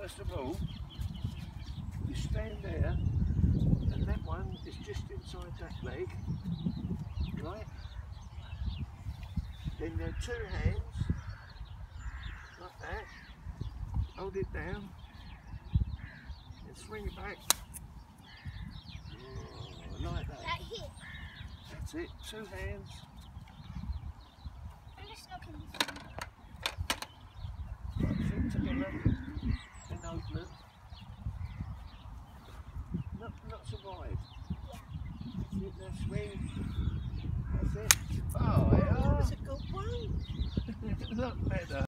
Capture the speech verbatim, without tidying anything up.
first of all, you stand there, and that one is just inside that leg, right? Then there are two hands, like that. Hold it down, and swing it back. Oh, like that. That hit. That's it, two hands. I'm just knocking this one. Right, feet together, and open it. Not, not so wide. Yeah. That's it, now swing. That's it. Oh, yeah. That's a good one. Not better.